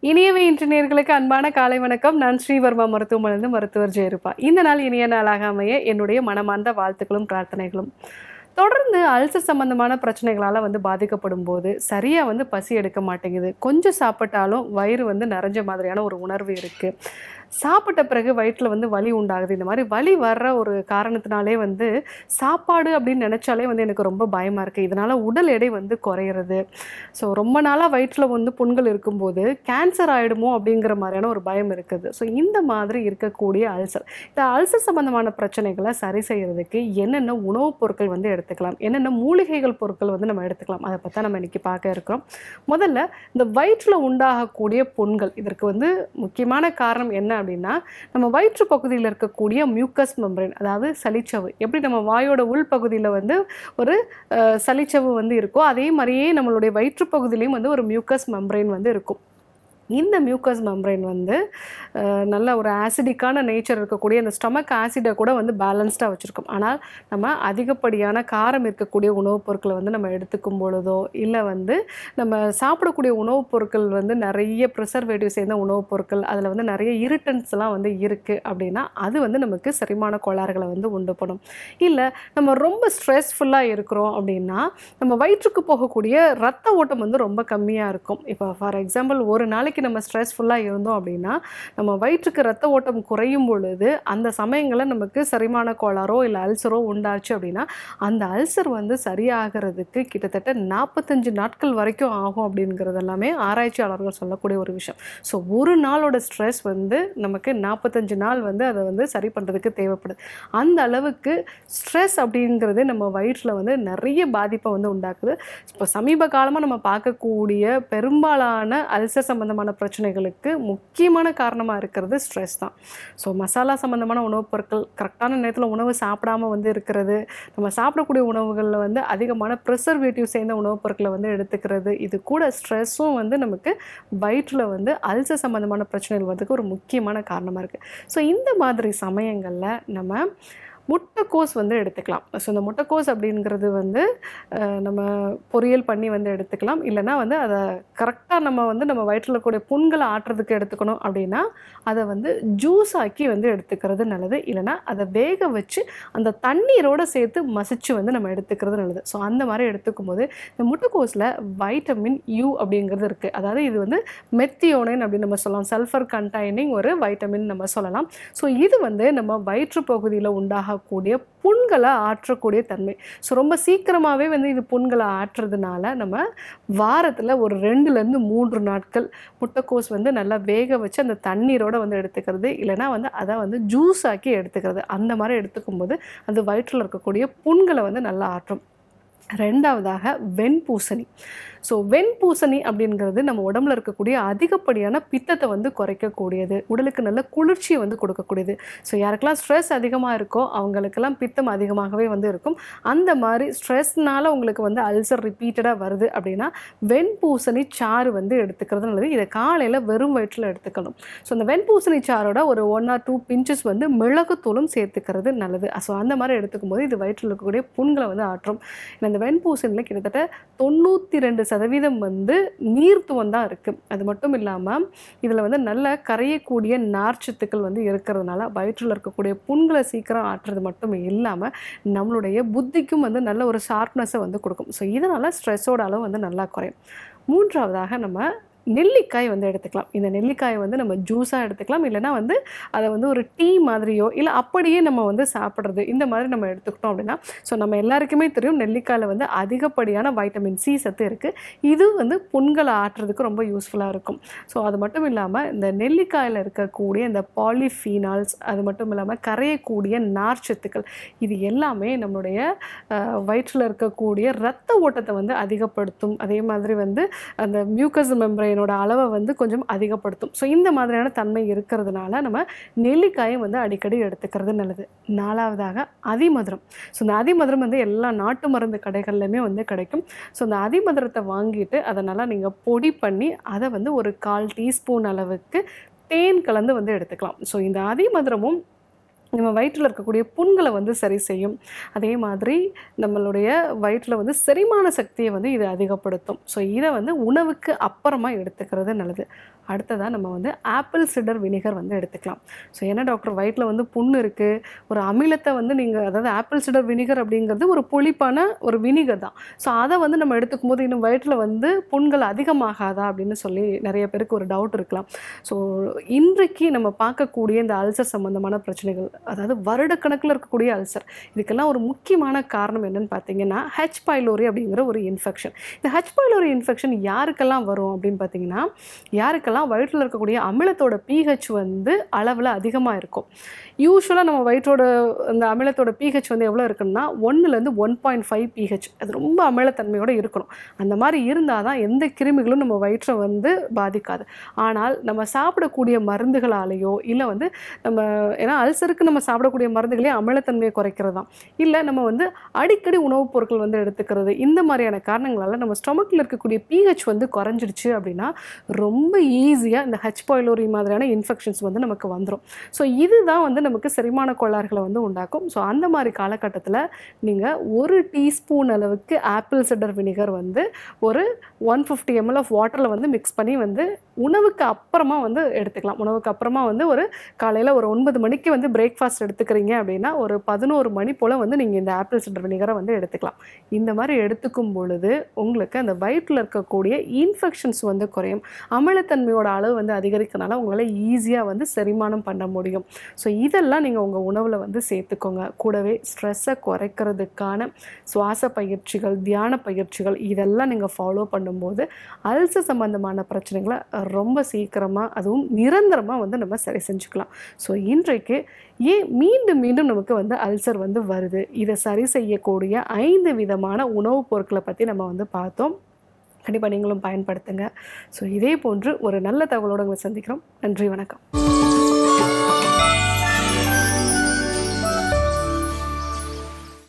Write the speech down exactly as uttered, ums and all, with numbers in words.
இனியவை இன்று நேயர்களுக்கு அன்பான காலை வணக்கம். நான் ஸ்ரீவர்மா மருத்துவமனையிலிருந்து மருத்துவர் ஜெயரூபா. இந்த நாள் இனிய நாளாக அமைய என்னுடைய மனமார்ந்த வாழ்த்துக்களும் பிரார்த்தனைகளும். தொடர்ந்து அல்சர் சம்பந்தமான பிரச்சனைகளால் வந்து பாதிக்கப்படும் போது சரியாக வந்து பசி எடுக்க மாட்டேங்குது. கொஞ்சம் சாப்பிட்டாலும் வயிறு வந்து நிறைஞ்ச மாதிரியான ஒரு உணர்வு இருக்குது. சாப்பிட்ட பிறகு வயிற்றில் வந்து வலி உண்டாகுது. இந்த மாதிரி வலி வர்ற ஒரு காரணத்தினாலே வந்து சாப்பாடு அப்படின்னு நினச்சாலே வந்து எனக்கு ரொம்ப பயமாக இருக்குது. இதனால் உடல் எடை வந்து குறையிறது. ஸோ ரொம்ப நாளாக வயிற்றில் வந்து புண்கள் இருக்கும்போது கேன்சர் ஆகிடுமோ அப்படிங்கிற மாதிரியான ஒரு பயம் இருக்குது. ஸோ இந்த மாதிரி இருக்கக்கூடிய அல்சர் இந்த அல்சர் சம்பந்தமான பிரச்சனைகளை சரி செய்கிறதுக்கு என்னென்ன உணவுப் பொருட்கள் வந்து எடுத்துக்கலாம், என்னென்ன மூலிகைகள் பொருட்கள் வந்து நம்ம எடுத்துக்கலாம், அதை பற்றி நம்ம இன்றைக்கி பார்க்க இருக்கிறோம். முதல்ல இந்த வயிற்றில் உண்டாகக்கூடிய புண்கள், இதற்கு வந்து முக்கியமான காரணம் என்ன அப்படின்னா, நம்ம வயிற்று பகுதியில் இருக்கக்கூடிய மியூக்கஸ் மெம்பரேன், அதாவது சளிச்சவு. எப்படி நம்ம வாயோட உள் பகுதியில் வந்து ஒரு சளிச்சவு வந்து இருக்கோ, அதே மாதிரியே நம்மளுடைய வயிற்று பகுதியிலையும் வந்து ஒரு மியூக்கஸ் மெம்பரேன் வந்து இருக்கும். இந்த மியூக்கஸ் மெம்பரேன் வந்து நல்ல ஒரு ஆசிடிக்கான நேச்சர் இருக்கக்கூடிய இந்த ஸ்டொமக் ஆசிடை கூட வந்து பேலன்ஸ்டாக வச்சுருக்கோம். ஆனால் நம்ம அதிகப்படியான காரம் இருக்கக்கூடிய உணவுப் பொருட்களை வந்து நம்ம எடுத்துக்கும் பொழுதோ, இல்லை வந்து நம்ம சாப்பிடக்கூடிய உணவுப் பொருட்கள் வந்து நிறைய ப்ரிசர்வேட்டிவ் சேர்ந்த உணவுப் பொருட்கள், அதில் வந்து நிறைய இரிட்டன்ஸ்லாம் வந்து இருக்குது அப்படின்னா அது வந்து நமக்கு செரிமான கோளாறுகளை வந்து உண்டு பண்ணும். இல்லை நம்ம ரொம்ப ஸ்ட்ரெஸ்ஃபுல்லாக இருக்கிறோம் அப்படின்னா நம்ம வயிற்றுக்கு போகக்கூடிய ரத்த ஓட்டம் வந்து ரொம்ப கம்மியாக இருக்கும். இப்போ ஃபார் எக்ஸாம்பிள் ஒரு நாளைக்கு நம்ம ஸ்ட்ரெஸ்ஃபுல்லாக இருந்தோம் அப்படின்னா நம்ம வயிற்றுக்கு ரத்த ஓட்டம் குறையும் பொழுது அந்த சமயங்களில் நமக்கு செரிமான கோளாறோ இல்லை அல்சரோ உண்டாச்சு அப்படின்னா அந்த அல்சர் வந்து சரியாகிறதுக்கு கிட்டத்தட்ட நாற்பத்தஞ்சு நாட்கள் வரைக்கும் ஆகும் அப்படிங்கிறது எல்லாமே ஆராய்ச்சியாளர்கள் சொல்லக்கூடிய ஒரு விஷயம். ஸோ ஒரு நாளோட ஸ்ட்ரெஸ் வந்து நமக்கு நாற்பத்தஞ்சு நாள் வந்து அதை வந்து சரி பண்ணுறதுக்கு தேவைப்படுது. அந்த அளவுக்கு ஸ்ட்ரெஸ் அப்படிங்கிறது நம்ம வயிற்றில் வந்து நிறைய பாதிப்பை வந்து உண்டாக்குது. இப்போ சமீப காலமாக நம்ம பார்க்கக்கூடிய பெரும்பாலான அல்சர் சம்பந்தமான பிரச்சனைகளுக்கு முக்கியமான காரணமாக இருக்கிறது ஸ்ட்ரெஸ் தான். ஸோ மசாலா சம்பந்தமான உணவுப் பொருட்கள், கரெக்டான நேரத்தில் உணவு சாப்பிடாமல் வந்து இருக்கிறது, நம்ம சாப்பிடக்கூடிய உணவுகளில் வந்து அதிகமான ப்ரிசர்வேட்டிவ் சேர்ந்த உணவுப் பொருட்களை வந்து எடுத்துக்கிறது, இது கூட ஸ்ட்ரெஸ்ஸும் வந்து நமக்கு வயிற்றில் வந்து அல்சர் சம்பந்தமான பிரச்சனைகள் வரதுக்கு ஒரு முக்கியமான காரணமாக இருக்குது. ஸோ இந்த மாதிரி சமயங்களில் நம்ம முட்டைக்கோஸ் வந்து எடுத்துக்கலாம். ஸோ இந்த முட்டைக்கோஸ் அப்படிங்கிறது வந்து நம்ம பொரியல் பண்ணி வந்து எடுத்துக்கலாம். இல்லைனா வந்து அதை கரெக்டாக நம்ம வந்து நம்ம வயிற்றில் இருக்கக்கூடிய புண்களை ஆட்டுறதுக்கு எடுத்துக்கணும் அப்படின்னா அதை வந்து ஜூஸ் ஆக்கி வந்து எடுத்துக்கிறது நல்லது. இல்லைனா அதை வேக வச்சு அந்த தண்ணீரோடு சேர்த்து மசிச்சு வந்து நம்ம எடுத்துக்கிறது நல்லது. ஸோ அந்த மாதிரி எடுத்துக்கும் போது இந்த முட்டைக்கோஸில் வைட்டமின் யூ அப்படிங்கிறது இருக்குது. அதாவது இது வந்து மெத்தியோனைன் அப்படின்னு நம்ம சொல்லலாம், சல்ஃபர் கண்டைனிங் ஒரு வைட்டமின் நம்ம சொல்லலாம். ஸோ இது வந்து நம்ம வயிற்று பகுதியில் உண்டாக கூடிய புண்களை ஆற்றக்கூடிய தன்மை. ஸோ ரொம்ப சீக்கிரமாகவே வந்து இது புண்களை ஆற்றுறதுனால நம்ம வாரத்தில் ஒரு ரெண்டுலேருந்து மூன்று நாட்கள் முட்டைக்கோஸ் வந்து நல்லா வேக வச்சு அந்த தண்ணீரோடு வந்து எடுத்துக்கிறது, இல்லைனா வந்து அதை வந்து ஜூஸ் ஆக்கி எடுத்துக்கிறது. அந்த மாதிரி எடுத்துக்கும்போது அது வயிற்றில் இருக்கக்கூடிய புண்களை வந்து நல்லா ஆற்றும். ரெண்டாவதாக வெண்பூசணி. ஸோ வெண்பூசணி அப்படிங்கிறது நம்ம உடம்புல இருக்கக்கூடிய அதிகப்படியான பித்தத்தை வந்து குறைக்கக்கூடியது, உடலுக்கு நல்ல குளிர்ச்சியை வந்து கொடுக்கக்கூடியது. ஸோ யாருக்கெல்லாம் ஸ்ட்ரெஸ் அதிகமாக இருக்கோ அவங்களுக்கெல்லாம் பித்தம் அதிகமாகவே வந்து இருக்கும். அந்த மாதிரி ஸ்ட்ரெஸ்னால் உங்களுக்கு வந்து அல்சர் ரிப்பீட்டடாக வருது அப்படின்னா வெண்பூசணி சாறு வந்து எடுத்துக்கிறது நல்லது. இதை காலையில் வெறும் வயிற்றில் எடுத்துக்கணும். ஸோ அந்த வெண்பூசணி சாரோட ஒரு ஒன் ஆர் டூ பிஞ்சஸ் வந்து மிளகுத்தூளும் சேர்த்துக்கிறது நல்லது. ஸோ அந்த மாதிரி எடுத்துக்கும் போது இது வயிற்றில் இருக்கக்கூடிய புண்களை வந்து ஆற்றும். இந்த வெண்பூசணியில் கிட்டத்தட்ட தொண்ணூற்றி ரெண்டு சதவீதம் வந்து நீர்த்துவம் தான் இருக்குது. அது மட்டும் இல்லாமல் இதில் வந்து நல்ல கரையக்கூடிய நார்ச்சத்துக்கள் வந்து இருக்கிறதுனால வயிற்றில் இருக்கக்கூடிய புண்களை சீக்கிரம் ஆற்றுறது மட்டும் இல்லாமல் நம்மளுடைய புத்திக்கும் வந்து நல்ல ஒரு ஷார்ப்னஸை வந்து கொடுக்கும். ஸோ இதனால் ஸ்ட்ரெஸ்ஸோட அளவு வந்து நல்லா குறையும். மூன்றாவதாக நம்ம நெல்லிக்காய் வந்து எடுத்துக்கலாம். இந்த நெல்லிக்காயை வந்து நம்ம ஜூஸாக எடுத்துக்கலாம், இல்லைனா வந்து அதை வந்து ஒரு டீ மாதிரியோ இல்லை அப்படியே நம்ம வந்து சாப்பிட்றது, இந்த மாதிரி நம்ம எடுத்துக்கிட்டோம் அப்படின்னா ஸோ நம்ம எல்லாருக்குமே தெரியும் நெல்லிக்காயில் வந்து அதிகப்படியான வைட்டமின் சி சத்து இருக்குது. இது வந்து புண்களை ஆற்றுறதுக்கு ரொம்ப யூஸ்ஃபுல்லாக இருக்கும். ஸோ அது மட்டும் இல்லாமல் இந்த நெல்லிக்காயில் இருக்கக்கூடிய இந்த பாலிஃபீனால்ஸ், அது மட்டும் இல்லாமல் கரையக்கூடிய நார்ச்சத்துக்கள், இது எல்லாமே நம்மளுடைய வயிற்றில் இருக்கக்கூடிய இரத்த ஓட்டத்தை வந்து அதிகப்படுத்தும். அதே மாதிரி வந்து அந்த மியூக்கஸ் மெம்பரேன் என்னோட அளவை வந்து கொஞ்சம் அதிகப்படுத்தும். ஸோ இந்த மாதிரியான தன்மை இருக்கிறதுனால நம்ம நெல்லிக்காயை வந்து அடிக்கடி எடுத்துக்கிறது நல்லது. நாலாவதாக அதிமதுரம். ஸோ இந்த அதிமதுரம் வந்து எல்லா நாட்டு மருந்து கடைகள்லையுமே வந்து கிடைக்கும். ஸோ இந்த அதிமதுரத்தை வாங்கிட்டு அதை நல்லா நீங்கள் பொடி பண்ணி அதை வந்து ஒரு கால் டீஸ்பூன் அளவுக்கு தேன் கலந்து வந்து எடுத்துக்கலாம். ஸோ இந்த அதிமதுரமும் நம்ம வயிற்றில் இருக்கக்கூடிய புண்களை வந்து சரி செய்யும். அதே மாதிரி நம்மளுடைய வயிற்றில் வந்து செரிமான சக்தியை வந்து இது அதிகப்படுத்தும். ஸோ இதை வந்து உணவுக்கு அப்புறமா எடுத்துக்கிறது நல்லது. அடுத்ததாக நம்ம வந்து ஆப்பிள் சிடர் வினிகர் வந்து எடுத்துக்கலாம். ஸோ என்ன டாக்டர் வயிற்றில் வந்து புண் இருக்குது, ஒரு அமிலத்தை வந்து நீங்கள் அதாவது ஆப்பிள் சிடர் வினிகர் அப்படிங்கிறது ஒரு புளிப்பான ஒரு வினிகர் தான். ஸோ அதை வந்து நம்ம எடுத்துக்கும் போது இன்னும் வயிற்றில் வந்து புண்கள் அதிகமாகாதா அப்படின்னு சொல்லி நிறைய பேருக்கு ஒரு டவுட் இருக்கலாம். ஸோ இன்றைக்கு நம்ம பார்க்கக்கூடிய இந்த அல்சர் சம்மந்தமான பிரச்சனைகள், அதாவது வருடக்கணக்கில் இருக்கக்கூடிய அல்சர், இதுக்கெல்லாம் ஒரு முக்கியமான காரணம் என்னன்னு பார்த்தீங்கன்னா ஹெச் பைலோரி அப்படிங்கிற ஒரு இன்ஃபெக்ஷன். இந்த ஹெச் பைலோரி இன்ஃபெக்ஷன் யாருக்கெல்லாம் வரும் அப்படின்னு பார்த்தீங்கன்னா, யாருக்கெல்லாம் வயிற்றில் இருக்கக்கூடிய அமிலத்தோட pH வந்து அளவில் அதிகமாக இருக்கும். யூஸ்வலாக நம்ம வயிற்றோட அந்த அமிலத்தோட pH வந்து எவ்வளோ இருக்குன்னா ஒன்றுலேருந்து ஒன் பாயிண்ட் ஃபைவ் pH, அது ரொம்ப அமிலத்தன்மையோடு இருக்கணும். அந்த மாதிரி இருந்தால் தான் எந்த கிருமிகளும் நம்ம வயிற்றை வந்து பாதிக்காது. ஆனால் நம்ம சாப்பிடக்கூடிய மருந்துகளாலேயோ இல்லை வந்து நம்ம ஏன்னா அல்சருக்கு நம்ம சாப்பிடக்கூடிய மருந்துகளே அமிலத்தன்மையை குறைக்கிறது தான், இல்லை நம்ம வந்து அடிக்கடி உணவுப் பொருட்கள் வந்து எடுத்துக்கிறது, இந்த மாதிரியான காரணங்களால் நம்ம ஸ்டொமக்கில் இருக்கக்கூடிய pH வந்து குறைஞ்சிடுச்சு அப்படின்னா ரொம்ப ஈஸியாக இந்த ஹெச் பைலோரி மாதிரியான இன்ஃபெக்ஷன்ஸ் வந்து நமக்கு வந்துடும். ஸோ இதுதான் வந்து நமக்கு செரிமான கோளாறுகளை வந்து உண்டாக்கும். ஸோ அந்த மாதிரி காலகட்டத்தில் நீங்கள் ஒரு டீஸ்பூன் அளவுக்கு ஆப்பிள் சிடர் வினிகர் வந்து ஒரு ஒன் ஃபிஃப்டி எம்எல் ஆஃப் வாட்டரில் வந்து மிக்ஸ் பண்ணி வந்து உணவுக்கு அப்புறமா வந்து எடுத்துக்கலாம். உணவுக்கு அப்புறமா வந்து ஒரு காலையில் ஒரு ஒன்பது மணிக்கு வந்து பிரேக்ஃபாஸ்ட் எடுத்துக்கிறீங்க அப்படின்னா ஒரு பதினோரு மணி போல் வந்து நீங்கள் இந்த ஆப்பிள் சிடர் வினிகரை வந்து எடுத்துக்கலாம். இந்த மாதிரி எடுத்துக்கும் பொழுது உங்களுக்கு அந்த வயிற்றில் இருக்கக்கூடிய இன்ஃபெக்ஷன்ஸ் வந்து குறையும். அமிலத்தன்மையோட அளவு வந்து அதிகரிக்கிறனால உங்களால் ஈஸியாக வந்து செரிமானம் பண்ண முடியும். ஸோ இதெல்லாம் நீங்கள் உங்கள் உணவில் வந்து சேர்த்துக்கோங்க. கூடவே ஸ்ட்ரெஸ்ஸை குறைக்கிறதுக்கான சுவாச பயிற்சிகள், தியான பயிற்சிகள் இதெல்லாம் நீங்கள் ஃபாலோ பண்ணும்போது அல்சர் சம்பந்தமான பிரச்சனைகளை ரொம்ப சீக்கிரமாக அதுவும் நிரந்தரமாக வந்து நம்ம சரி செஞ்சுக்கலாம். ஸோ இன்றைக்கு ஏன் மீண்டும் மீண்டும் நமக்கு வந்து அல்சர் வந்து வருது, இதை சரி செய்யக்கூடிய ஐந்து விதமான உணவுப் பொருட்களை பற்றி நம்ம வந்து பார்த்தோம். கண்டிப்பாக நீங்களும் பயன்படுத்துங்க. ஸோ இதே போன்று ஒரு நல்ல தகவலோடு உங்களை சந்திக்கிறோம். நன்றி, வணக்கம்.